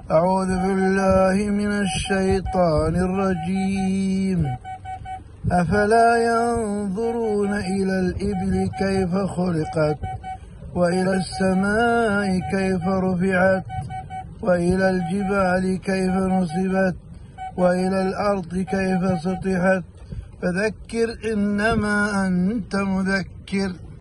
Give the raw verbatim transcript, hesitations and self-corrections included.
أعوذ بالله من الشيطان الرجيم. أفلا ينظرون إلى الإبل كيف خلقت وإلى السماء كيف رفعت وإلى الجبال كيف نصبت وإلى الأرض كيف سطحت فذكر إنما أنت مذكر.